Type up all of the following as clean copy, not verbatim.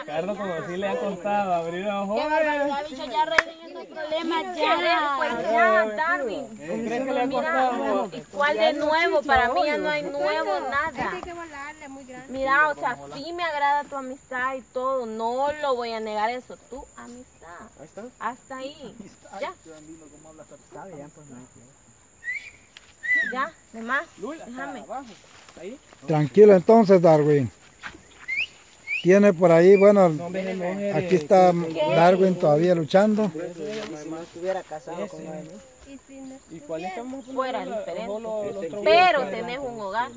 Ricardo, como si le ha costado abrir los ojos. Qué barbaridad, bicho, ya arreglen estos problemas, ya. Pues ya, Darwin. ¿Crees que le ha costado? ¿Cuál de nuevo? Para mí ya no hay nuevo, nada. Hay que volarle, muy grande. Mira, o sea, sí me agrada tu amistad y todo. No lo voy a negar eso. Tu amistad. Ahí está. Hasta ahí. Ya. Está bien, pues no hay que... Ya, de más. Déjame. Ahí. Tranquilo entonces, Darwin. Tiene por ahí, bueno, aquí está Darwin todavía luchando. estuviera casado con él. ¿Y cuál estamos Fuera diferente. Pero tenés un hogar.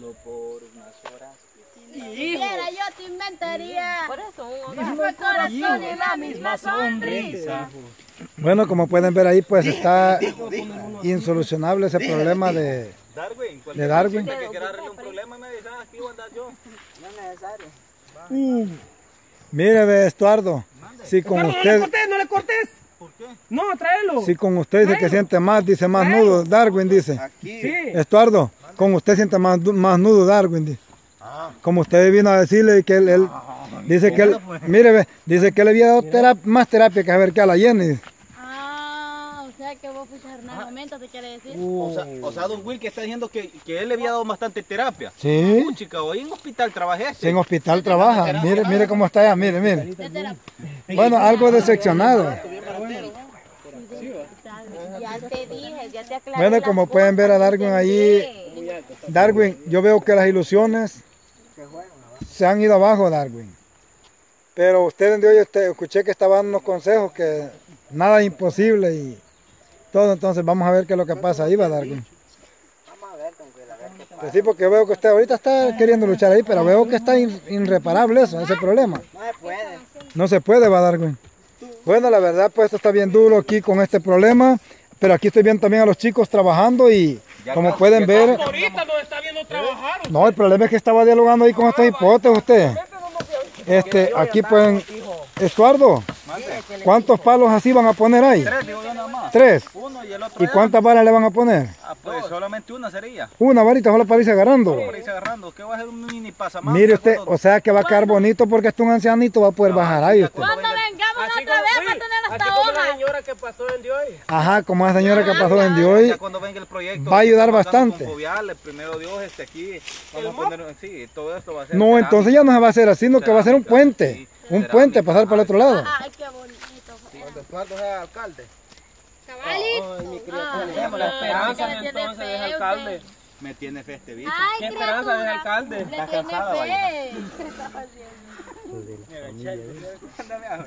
Mira, yo te inventaría. Por eso, un hogar. El corazón y la misma sonrisa. Bueno, como pueden ver ahí, pues está insolucionable ese problema de Darwin. Que quiera arreglar un problema, me dice, aquí voy a andar yo. No es necesario. Mire, ve, Estuardo, si con usted, No le cortes. ¿Por qué? No, tráelo. si con usted dice que siente más, dice más nudo, Darwin dice. Aquí. Sí. Estuardo, con usted siente más nudo, Darwin dice. Como usted vino a decirle que él dice que él, mire, ve, dice que le había dado más terapia que a ver que a la Jenny. Dice. Ah, o sea que vos fuiste a Hernán Momento, ¿te quiere decir? O sea, don Will que está diciendo que él le había dado bastante terapia. Sí, Chica, hoy en hospital trabajé. sí, en hospital trabaja. Mire, mire cómo está allá, mire, mire. Bueno, algo decepcionado. Ya te dije, ya te aclaré. Bueno, las como pueden ver a cosas, Darwin ahí, ¿entendés? Darwin, yo veo que las ilusiones se han ido abajo, Darwin. Pero usted de hoy, escuché que estaba dando unos consejos que nada es imposible y todo, entonces vamos a ver qué es lo que pasa ahí, va, Darwin. Vamos a ver, tranquila, a ver qué pasa. Pues sí, porque veo que usted ahorita está queriendo luchar ahí, pero veo que está irreparable eso, ese problema. No se puede. No se puede, va, Darwin. Bueno, la verdad, pues esto está bien duro aquí con este problema, pero aquí estoy viendo también a los chicos trabajando y como pueden ver... Ahorita nos está viendo trabajar. No, el problema es que estaba dialogando ahí con estos hipotes usted. Aquí pueden... Estuardo, ¿cuántos palos así van a poner ahí? 3, digo yo nada más. 3. Uno y el otro. ¿Y cuántas varas le van a poner? Ah, pues solamente una sería. Una varita solo para irse agarrando. Por irse agarrando. ¿Qué va a ser un mini pasamano? Mire usted, o sea que va a quedar bonito porque hasta un ancianito va a poder bajar ahí usted. Cuando vengamos Así otra vez como, va a tener así hasta como la hojas. señora que pasó en de hoy. Ajá, como esa señora que pasó en hoy. Ya cuando venga el proyecto. Va a ayudar estamos dando bastante. con Fovial, primero Dios, aquí. Vamos a poner, sí, todo esto va a ser. No, entonces ya no se va a hacer así, sino que va a ser un puente. Un puente, pasar para el otro lado. Ay, qué bonito. Cuando Estuardo sea alcalde. Tenemos la esperanza entonces de ese alcalde. Me tiene fe este bicho. Ay, ¿Qué esperanza de ese alcalde? Le tiene fe. ¿Qué está haciendo?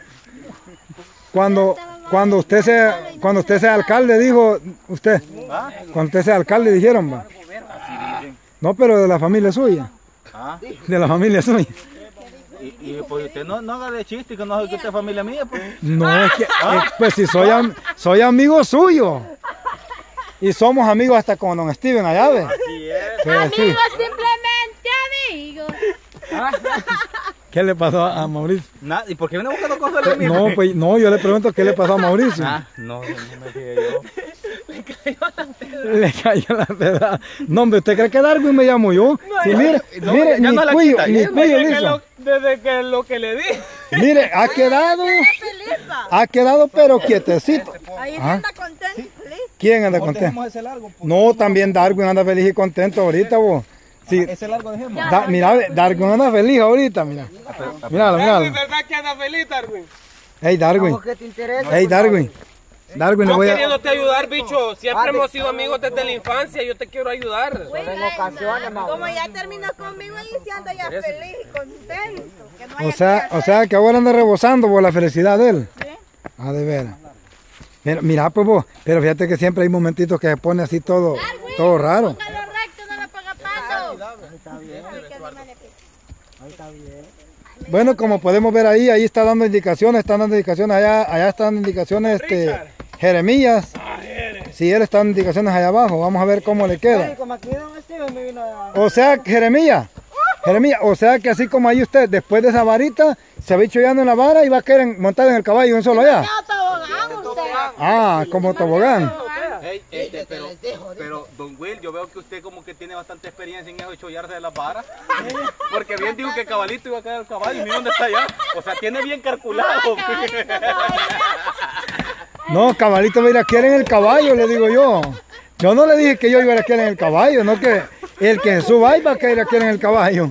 Cuando usted sea alcalde, dijo usted. Cuando usted sea alcalde, dijeron, va. Así dicen. No, pero de la familia suya. Ah, De la familia suya. y pues usted no haga de chiste, que no sabe que usted es familia mía, pues. No, es que, pues si soy amigo suyo. Y somos amigos hasta con don Steven allá, ¿ve? Así es. Sí, sí. Amigos, simplemente amigos. ¿Qué le pasó a Mauricio? Nada, ¿y por qué viene buscando cosas de mí? No, pues no, yo le pregunto qué le pasó a Mauricio. Ah, no me fijé yo. Le cayó la pedra. No, hombre, ¿usted cree que Darwin me llamo yo? Sí, mire, no, mire, ya ni no la cuello, quita, ni ya. cuello liso. Desde que lo que le di. Mire, ha quedado pero quietecito. Ahí Ah. anda contento y feliz. ¿Quién anda contento? Ese largo, pues. No, también Darwin anda feliz y contento ahorita, vos. Sí, Ese largo dejemos. mira, Darwin anda feliz ahorita, mira. Míralo, Es míralo. verdad que anda feliz, Darwin. Hey, Darwin. ¿Qué te interesa? Hey, Darwin. Darwin, le Yo voy a... queriéndote ayudar, bicho. Siempre hemos sido amigos desde la infancia. Yo te quiero ayudar. En ocasiones, mamá. Como ya terminó conmigo, ahí se anda ya feliz y contento. Que no O sea que ahora anda rebosando por la felicidad de él. Ah, de veras. Mira, pues vos, pero fíjate que siempre hay momentitos que se pone así todo raro. Póngalo recto, no le ponga paso. Bueno, como podemos ver ahí está dando indicaciones, allá están dando indicaciones Jeremías. Sí, él está dando indicaciones allá abajo, vamos a ver cómo le queda. Como aquí don Steven me vino a... O sea, Jeremías, o sea que así como ahí usted, después de esa varita, se va chollando en la vara y va a querer montar en el caballo un solo allá. No, tobogán usted. Ah, como tobogán. Pero Pero, don Will, yo veo que usted como que tiene bastante experiencia en eso de chollarse de las varas. Porque bien dijo que el cabalito iba a caer el caballo y mira dónde está allá. O sea, tiene bien calculado. No, cabalito va a ir a quién en el caballo, le digo yo. Yo no le dije que yo iba a ir a quién en el caballo, no que el que suba ahí va a caer a quién en el caballo.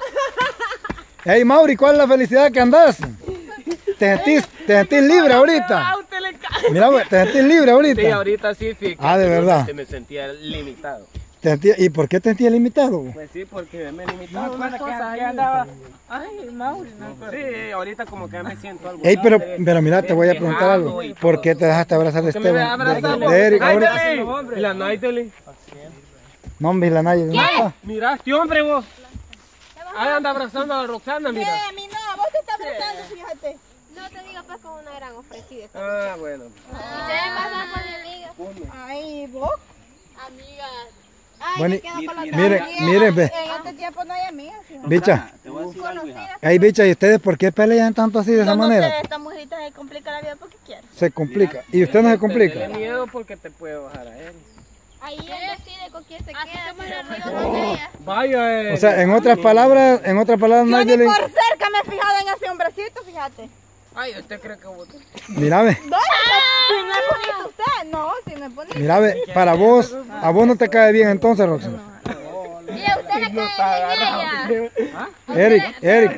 Hey, Mauri, ¿cuál es la felicidad que andas? ¿Te sentís libre ahorita? Mira, te sentís libre ahorita. Sí, ahorita sí, fíjate. Ah, ¿de verdad? Que me sentía limitado. ¿Y por qué te sentías limitado? Pues sí, porque me limitaba unas cosas ahí. Ay, Mauri. Sí, ahorita como que me siento algo. Ey, pero mira, te voy a preguntar algo. ¿Por qué te dejaste abrazar de ¿Por qué me Esteban? abrazamos? De Eric, ahorita. ¿Y la Naiteli? No, hombre, la nadie. Mira, este hombre vos. Ahí anda abrazando a la Roxana, mira. A mí no, vos te estás abrazando, fíjate. No te digo pues con una gran ofrecida. Ah, bueno. ¿Y ustedes pasan con mi amiga? Ay, vos. Amigas. Bueno, me quedo con los miren, ve. En este tiempo no hay amigas. fíjate. Bicha, Te voy a decir algo, hija. hey, bicha, ¿y ustedes por qué pelean tanto así de esa manera? Esta mujerita se complica la vida porque quiere. Se complica. ¿Y usted no se complica? Tenle miedo porque te puede bajar a él. Ahí él decide con quién se queda. Somos amigos con ella. Vaya, O sea, en otras palabras, Yo ni Nayeli, por cerca me he fijado en ese hombrecito, fíjate. Ay, ¿usted cree que vos? mira, ve, No, si no es bonito usted. No, si no es bonito. mira, ve, para vos, a vos no te cae bien entonces, Roxana. Y a usted le cae bien ella. Eric,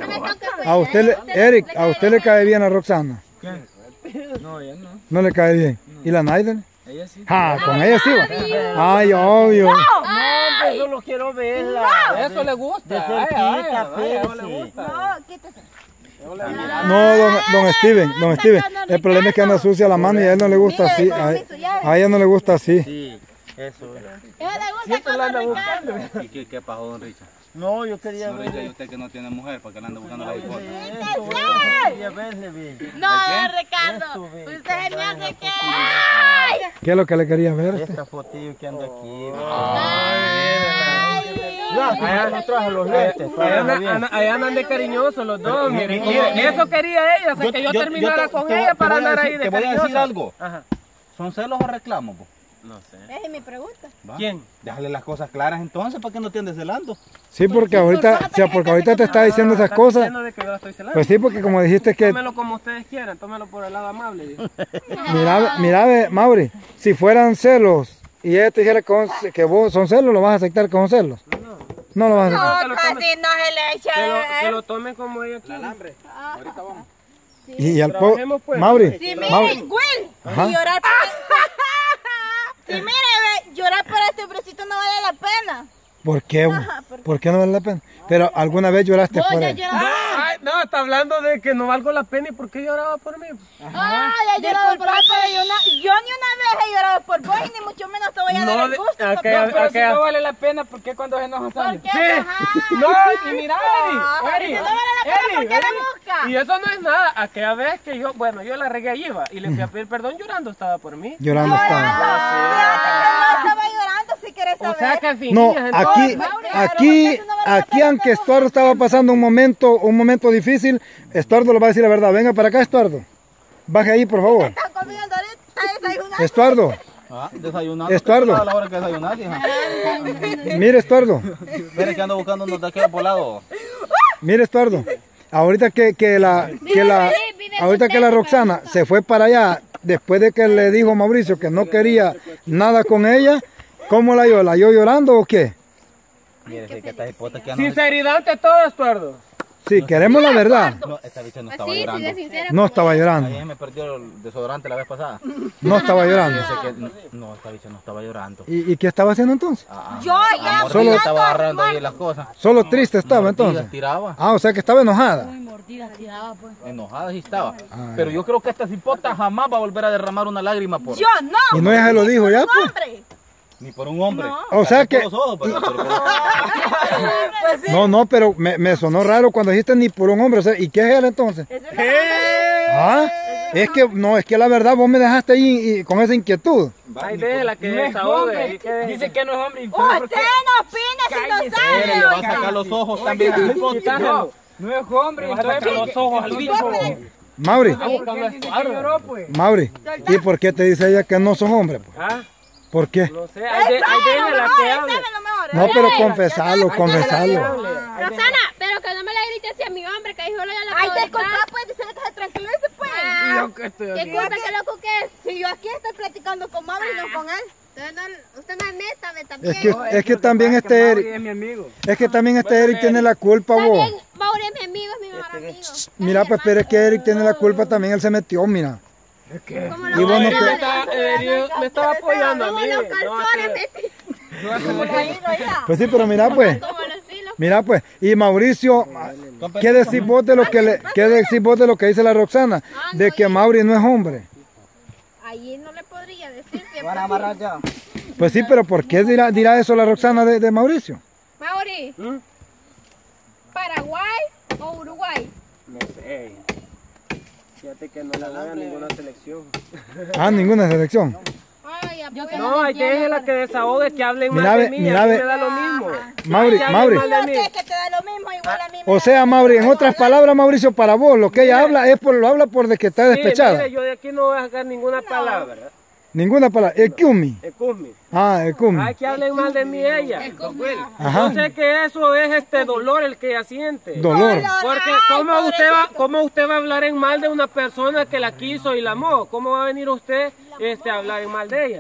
a usted le cae bien a Roxana. No, ya no. ¿No le cae bien? ¿Y la Naiden? Ella sí. Ah, con ella sí va. Ay, obvio. No, solo quiero verla. Eso le gusta. De cerquita, Eso le Percy. gusta. No, quítese. No, don Steven, el problema es que anda sucia la mano y a él no le gusta así. A ella no le gusta así. Sí, eso es. Ella le gusta cuando Ricardo. ¿Y qué pasó, don Richard? No, yo quería Don Richard, ¿y verle. usted que no tiene mujer? ¿Para qué le anda buscando la hipota? Quería verle, ve. No, Ricardo. Usted me hace que... ¿Qué es lo que le quería ver? Esta fotillo que anda aquí. Allá no traje los lentes. Allá andan de cariñosos los dos, miren. Eso quería ella, o sea, que yo terminara con ella para andar ahí de Te voy a decir cariñoso. algo. Ajá. ¿Son celos o reclamos, vos? No sé. Esa es mi pregunta. ¿Va? ¿Quién? Déjale las cosas claras entonces, ¿para qué no te andes celando? Sí, porque ahorita te está diciendo esas cosas. Diciendo de que yo la estoy celando. Pues sí, porque como dijiste que... Tómelo como ustedes quieran, tómelo por el lado amable. Digo. Mira, ve, Mauri, si fueran celos y ella te dijera que vos son celos, ¿lo vas a aceptar con celos? No lo vas a aceptar. No, casi no se le echa. Que lo tomen como ella quiere. Ahorita vamos. Y al Trabajemos, pues. Mauri, Sí, miren, Mauri, Will, Ajá. y llorar por... Sí, mire, ve, llorar por este hombrecito no vale la pena. ¿por qué? ¿Por qué no vale la pena? Pero alguna vez lloraste por él. Ay, no, está hablando de que no valgo la pena y por qué lloraba por mí. Ah, ya llorado por Yo ni una vez he llorado por vos y ni mucho menos te voy a dar el gusto. Pero si no vale la pena, ¿por qué cuando se nos sale? ¿Por qué? Sí. Ajá. No, y mira, Eri. Si no vale la pena, ¿por qué la busca? Y eso no es nada. Aquella vez que yo la regué allí iba y le fui a pedir perdón llorando, estaba por mí. Llorando estaba. No estaba llorando, si quieres saber. O sea que fin. No, aquí aunque Estuardo estaba pasando un momento difícil, Estuardo le va a decir la verdad. Venga para acá, Estuardo. Baje ahí, por favor. Están comiendo ahorita, desayunando. Estuardo, Ah, desayunando. Estuardo. A la hora que desayunar, hija. mire, Estuardo. Mira que ando buscando unos taqueros volados. Mire, Estuardo. Ahorita que la Roxana se fue para allá, después de que le dijo a Mauricio que no quería nada con ella, ¿cómo la oyó? ¿La oyó llorando o qué? Mire, que esta hipota que anda... Sinceridad ante todo, Estuardo. Sí, queremos la verdad. No, esta bicha no estaba Así, llorando. sigue sincera. No estaba Ahí llorando. me perdió el desodorante la vez pasada. No estaba llorando. Dice que no, esta bicha no estaba llorando. ¿Y qué estaba haciendo entonces? Yo ya Amor, Solo- estaba agarrando ahí las cosas. Solo triste estaba Mordida, entonces. tiraba. Ah, o sea que estaba enojada. Enojada sí estaba. Pero yo creo que esta cipota jamás va a volver a derramar una lágrima por... Yo no. Y no ella se lo dijo ya, pues. Hombre. Ni por un hombre. O sea que... Por los ojos, pero- No, pero me sonó raro cuando dijiste ni por un hombre. O sea, ¿y qué es él entonces? Ah, es que la verdad vos me dejaste ahí con esa inquietud. Ay, déjela que desahogue. Dice que no es hombre. Usted no opina si no Mire, sabe. le va a sacar los ojos también. No, no es hombre. Vas a sacar los ojos al bicho. Mauri, Buscando a Estuardo. Mauri, ¿y por qué te dice ella que no sos hombre? Pues? ¿Ah? ¿Por qué? No sé, hay de la que hable. No, pero confesalo. Roxana, pero que no me la grites a mi hombre, que dijo ya la Ay, puedo disculpa, dejar. pues, dice que se tranquilice, pues. Yo que estoy ¿Qué aquí. culpa que loco que es? Si yo aquí estoy platicando con Mauro y no con él. Entonces no, usted me métame también. Es que también este Mauri Eric, es mi amigo. es que también este Eric tiene la culpa, vos. También, Mauro es mi amigo, es mi mejor amigo. Mira, pues, pero es que Eric tiene la culpa también, él se metió, mira. Como Y los vos no calzones. Me estaba apoyando a mí. Como los No, calzones, que- metí. Pues sí, pero mira, pues. Como los hilos. Mira pues, y Mauricio, ¿qué decís vos de lo que qué decís vos de lo que dice la Roxana? De que Mauri no es hombre. Ahí no le podría decir que... Van a amarrar ya. Pues sí, pero ¿por qué dirá eso la Roxana de Mauricio? Mauri, ¿Paraguay o Uruguay? No sé. Fíjate que no le haga ninguna selección. Ah, ninguna selección. Ay, apóyame. No, hay déjela que desahogue, que hablen Mira, mal de ve, mí. mira, A mí ve. me da lo mismo. Mauri, Que hablen Mauri. mal de mí. Que te da lo mismo, igual a mí me O da. sea, Mauri, en otras palabras, Mauricio, para vos, lo que ella habla es lo habla por de que está Sí, despechada. mire, yo de aquí no voy a sacar ninguna palabra. Ninguna palabra. El Kumi. Escúchame. Ah, el Kumi. Hay que hablen mal de mí ella. Ajá. Yo sé que eso es dolor el que ella siente. Dolor. Porque ¿cómo usted va a hablar en mal de una persona que la quiso y la amó? ¿Cómo va a venir usted a hablar en mal de ella?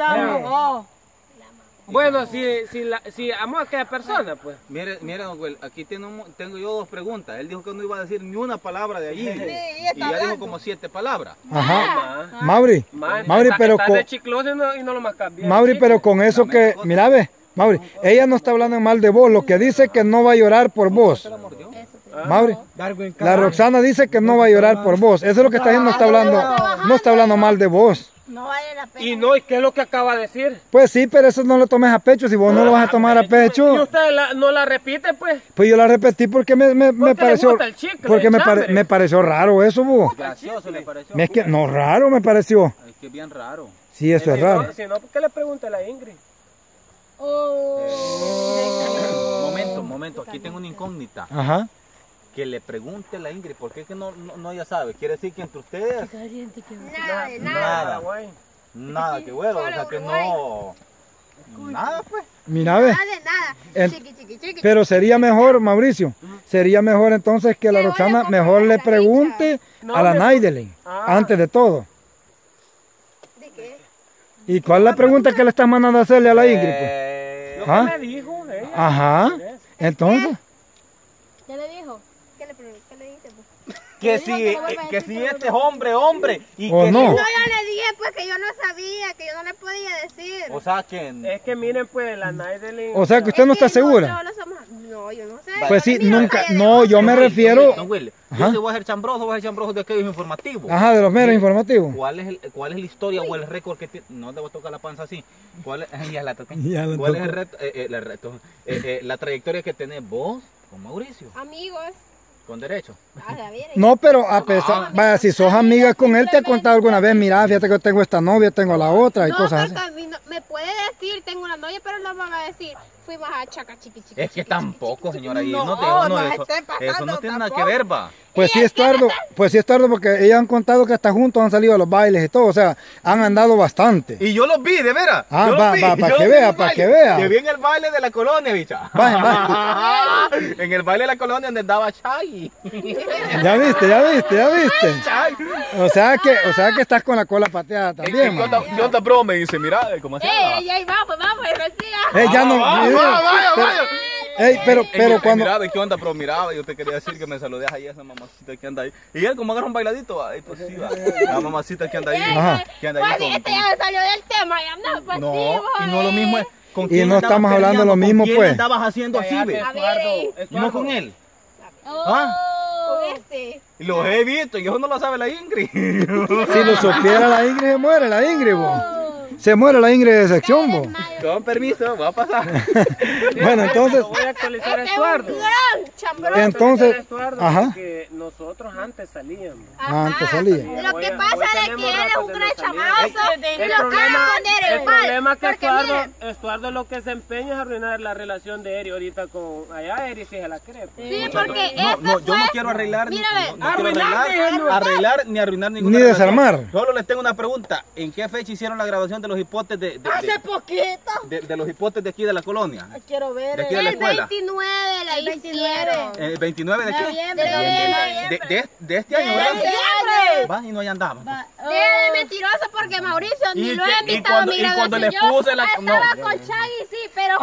Bueno, si amó a aquella persona, pues. Mire, don Güell, aquí tengo yo dos preguntas. Él dijo que no iba a decir ni una palabra de allí. Y ya dijo como 7 palabras. Ajá. Mauri, Mauri, pero está con de chicloso y no lo más cambió. Mauri, pero con eso que, mira, ve, Mauri, ella no está hablando en mal de vos, lo que dice que no va a llorar por vos. Mauri, la Roxana dice que no va a llorar por vos. Eso es lo que está diciendo, no está hablando mal de vos. No vale la pena. ¿Y qué es lo que acaba de decir? Pues sí, pero eso no lo tomes a pecho, si vos no lo vas a tomar a ¿Y pecho. usted no la repite, pues? Pues yo la repetí porque me Porque le pareció, gusta el chicle, porque el chambre. me pareció raro eso, vos. Gracioso le pareció. Es que, no, raro me pareció. Es que es bien raro. Sí, eso es raro. Si no, ¿por qué le pregunta a la Ingrid? Momento, aquí tengo una incógnita. Ajá. Que le pregunte a la Ingrid, ¿por qué que no ella sabe? Quiere decir que entre ustedes Nada de nada. nada, Guay. nada que bueno, o sea que no, nada pues. Mira, ve. Nada de nada. En- Chiqui. Pero sería mejor, Mauricio, sería mejor entonces que la Roxana mejor le pregunte a la Naidelin, antes de todo. ¿De qué? ¿Y cuál es la pregunta que le estás mandando a hacerle a la Ingrid? Pues? Lo que ¿Ah? me dijo ella. Ajá. Entonces, ¿Qué le dijo? ¿Qué le dice? Pues? Que si este es hombre y ¿O que no? No, yo le dije pues que yo no sabía, que yo no le podía decir. o sea que Es que miren, pues, la Naidelin. o sea que usted no está segura. No, yo no sé. Pues sí, Mira, nunca, cállate, no, yo me refiero, Don Will, Ajá. yo te voy a hacer chambroso de aquellos informativos. ajá, de los medios informativos. ¿Cuál es la historia o el récord que tiene? No te voy a tocar la panza así. ¿Cuál es, ya la toqué. Ya la ¿Cuál es tocó. el reto? La trayectoria que tenés vos con Mauricio, Amigos. con derecho. A la vera. No, pero a pesar, vaya, si sos amiga con él, te ha contado alguna vez, mira, fíjate que yo tengo esta novia, tengo la otra y No, cosas porque así. a mí me puede decir, tengo una novia, pero no van a decir, fuimos a Chaca chiqui. Es que tampoco, señora, y No, no, no eso, esté pasando eso no tiene nada que tampoco. ver, va. Pues sí, Estuardo, porque ellas han contado que hasta juntos han salido a los bailes y todo, o sea, han andado bastante. Y yo los vi, de veras. Ah, Yo los va, vi, va, yo para los que vi vea, en el para que baile. vea. Que vi en el baile de la colonia, bicha. Vaya, En el baile de la colonia donde andaba Chay. Ya viste. Chay. O sea que estás con la cola pateada también, man. ¿Qué onda, bro? Me dice, mira, ¿cómo se llama? Ey, vamos, decía. Ya no, Vaya. ey, pero cuando, Mira, ¿qué onda, bro? Miraba, yo te quería decir que me saludes ahí a esa mamacita que anda ahí. Y él, como agarra un bailadito, ahí, pues sí, va. La mamacita que anda ahí. Ajá. Que anda ahí Pues este ya salió del tema, ya no, pues No, sí, y no lo mismo es. ¿Con Y quién no andabas estamos hablando peleando? lo mismo, ¿Con quién pues. andabas haciendo así, ve? No con él. ¿Ah? Con este. Y los he visto, y eso no lo sabe la Ingrid. si lo supiera la Ingrid, se muere la Ingrid, bo. Se muere la Ingrid de sección, bo. Con permiso, va a pasar. Bueno, entonces, Voy a actualizar a Este es un Estuardo. gran chambrón. entonces, Estuardo, ajá, porque nosotros antes salíamos. antes salía. Lo que pasa es que él es un gran chamazo y El lo quiere poner el en mal. problema es que Porque Estuardo lo que se empeña es arruinar la relación de Eri ahorita con allá. Eri sí se la cree. pues. sí, porque No, yo no quiero arreglar, Mira, ve. no quiero arreglar ni arruinar ninguna Ni relación. desarmar. Solo les tengo una pregunta. ¿En qué fecha hicieron la grabación de los hipotes Hace poquito. de los hipotes de aquí de la colonia? Quiero ver. De aquí de la El escuela. 29 la El 29. hicieron. ¿El 29 de qué? Noviembre. De este año, ¿verdad? Diciembre. Va, y no, ahí andaba. Deja de mentiroso porque Mauricio Y ni lo he que- y invitado a cuando- mi y cuando graduación. le puse la- Yo no. estaba con Chagui, sí, pero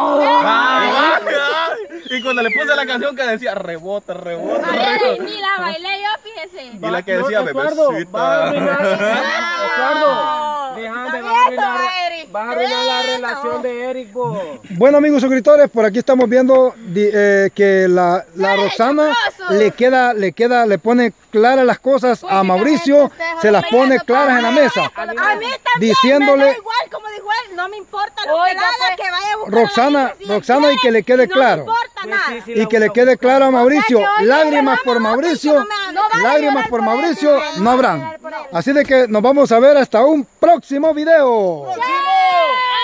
Y cuando le puse la canción que decía rebota, rebota, Ay, rebota. ni la bailé yo, fíjese. Y la que decía Eduardo, bebecita. vas a arruinar, Eduardo, vas a arruinar la relación de Eric, vos. Bueno, amigos suscriptores, por aquí estamos viendo que la Roxana le pone claras las cosas a Mauricio, se las pone claras en la mesa, A mí también diciéndole, me da igual, como dijo él, no me importa lo que haga, que vaya a buscar Roxana, y que le quede claro, No me importa nada. y que le quede claro a Mauricio, lágrimas por Mauricio, lágrimas por Mauricio no habrán. Así de que nos vamos a ver hasta un próximo video. ¡Sí!